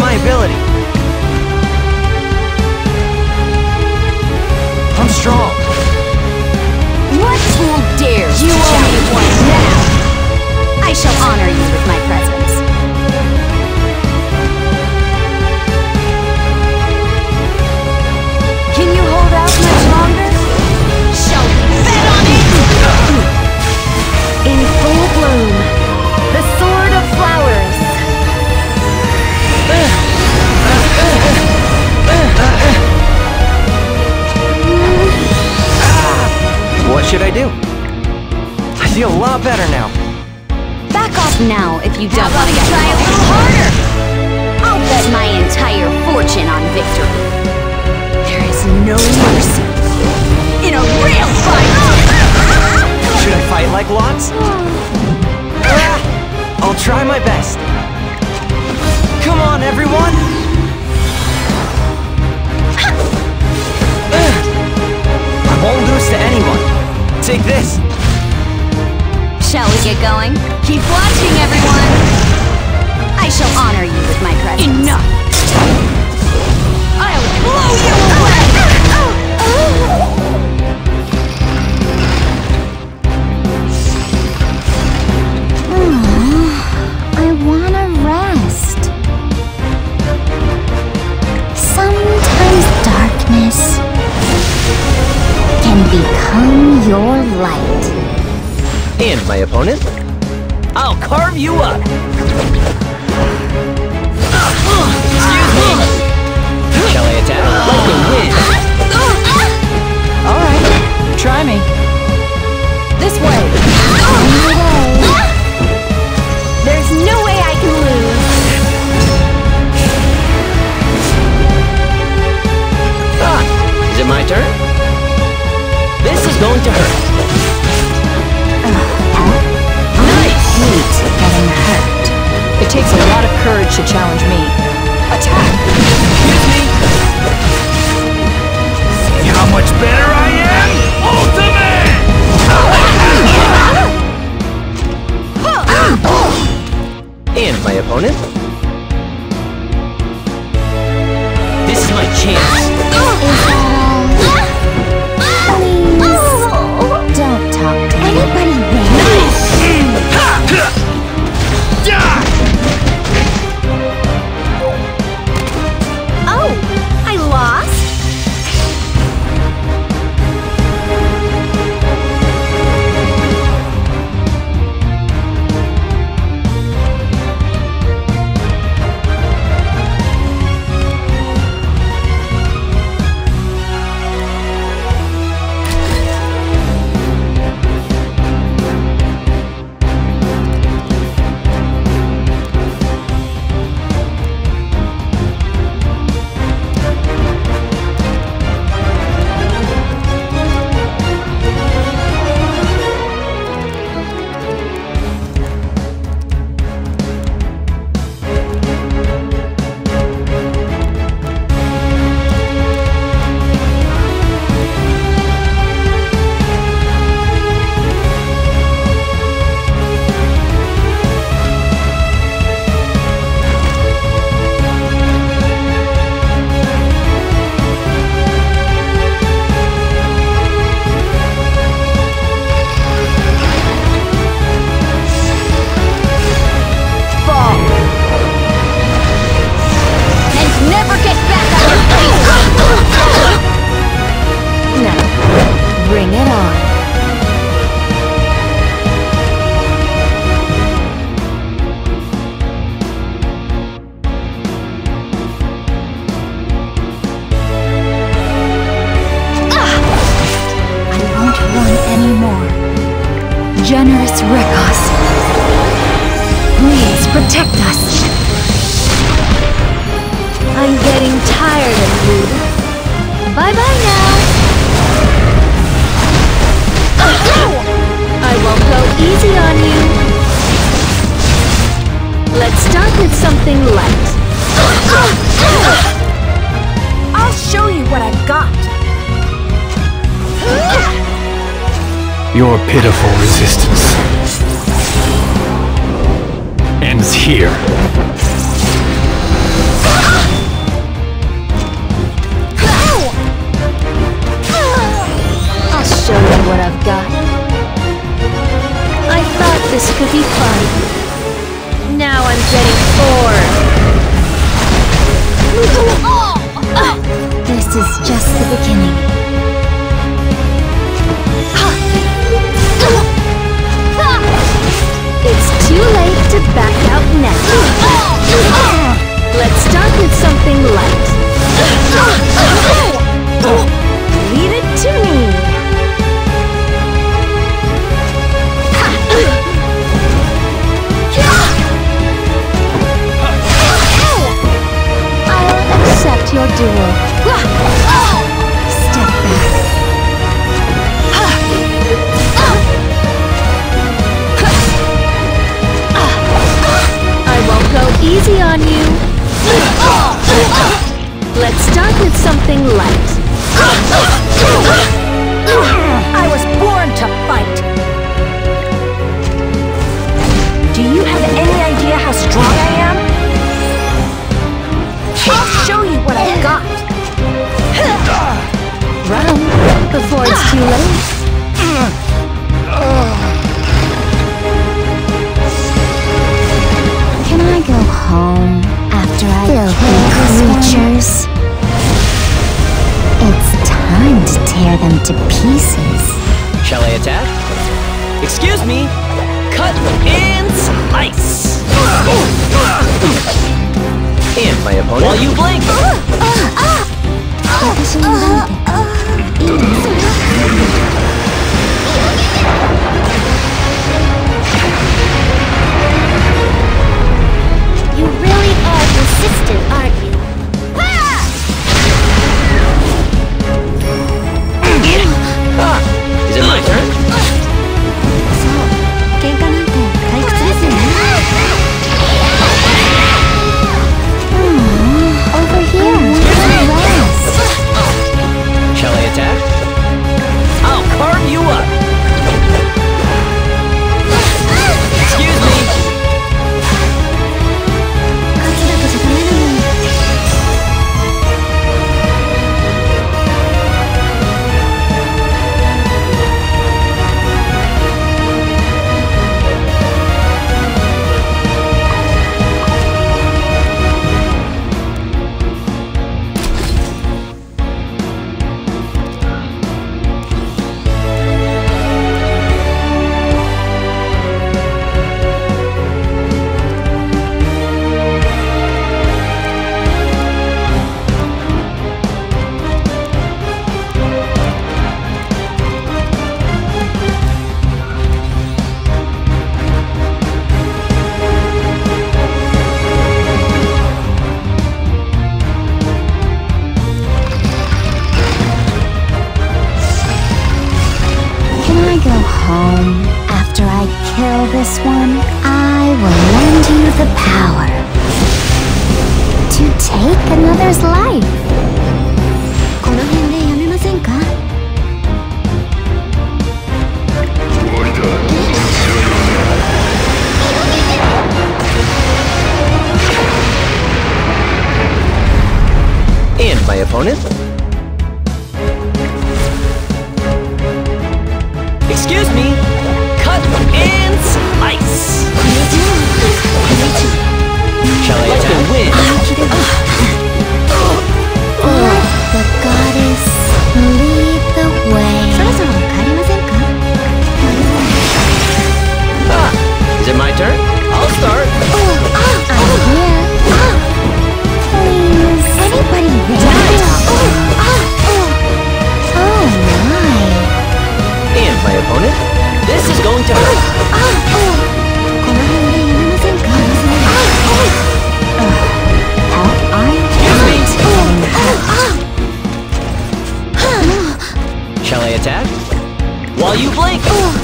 my ability. I'm strong. What fool dares You to owe me challenge one me? now! I shall honor you with my presence. Can you hold out much longer? Shall we bet on it? In full bloom, the Sword of Flowers. What should I do? I feel a lot better now. Back off now if you don't How want to about we get try a involved. little harder? I'll bet my entire fortune on victory. There is no mercy in a real fight. Should I fight like Lots? I'll try my best. Come on, everyone! I won't lose to anyone. Take this. Shall we get going? Keep watching, everyone. I shall honor you with my presence. Enough! I'll blow you away! I wanna rest. Sometimes darkness can become your light. And my opponent? I'll carve you up! Excuse me! Shall I attack? Like a wind! Alright, try me. This way! There's no way I can lose. Is it my turn? This is going to hurt. Nice! Hate getting hurt. It takes a lot of courage to challenge me. Attack! Excuse me! See how much better I am? Ultimate! And my opponent? This is my chance. Please, don't talk to anybody there. Oh, I lost? Bring it on. I won't run anymore. Generous Rekos, please protect us. I'm getting tired of you. Bye-bye now. I won't go easy on you. Let's start with something light. I'll show you what I've got. Your pitiful resistance ends here. something light. Leave it to me. I'll accept your duel. Step back. I won't go easy on you. Let's start with something light. I was born to fight! Do you have any idea how strong I am? I'll show you what I've got! Run before it's too late. Can I go home after I kill creatures? It's time to tear them to pieces. Shall I attack? Excuse me! Cut and slice! And my opponent. While you blink! 私になんていいですか? You really are persistent, aren't you? Is it my turn? そう喧嘩なんて退屈ですよね Over here. Rest. Shall I attack? I'll carve you up! Excuse me! 勝つだけじゃダメなのに Can I go home after I kill this one? I will lend you the power to take another's life. この辺でやめませんか? And my opponent. Excuse me! Cut and slice! Shall I attack? The wind! Let the goddess lead the way. そろそろ帰りませんか? Is it my turn? I'll start! I'm here. Please. Anybody there? Oh my. And my opponent. This is going to hurt! この辺でやめませんか? How I Shall I attack? While you blink!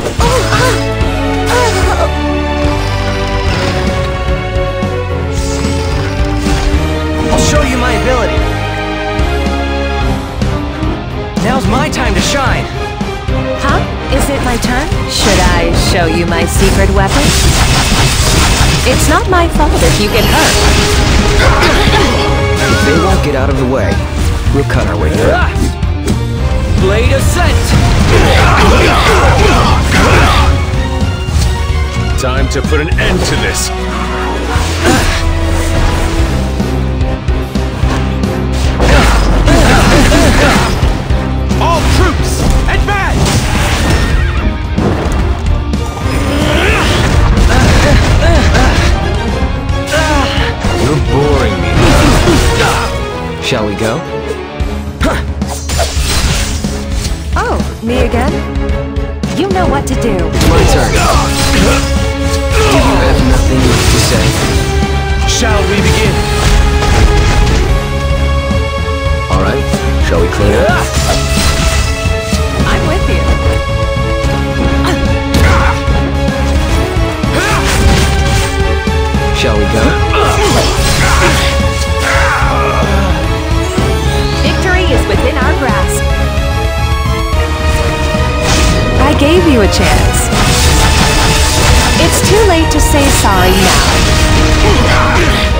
I'll show you my ability! Now's my time to shine! Huh? Is it my turn? Should I show you my secret weapon? It's not my fault if you get hurt. If they won't get out of the way, we'll cut our way through. Blade Ascent! Time to put an end to this. All troops, advance! You're boring me. Shall we go? Oh, me again? You know what to do. It's my turn. Do you have nothing left to say? Shall we begin? Alright, shall we clean up? I'm with you. Shall we go? Victory is within our grasp. I gave you a chance. It's too late to say sorry now.